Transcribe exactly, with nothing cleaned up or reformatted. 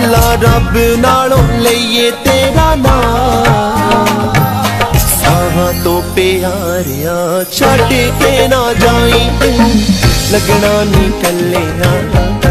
अल्लाह रब नालों लईए तेरा नाम। साहां तो प्यारिया छड़ के ना जाई, लगना नी कल्ले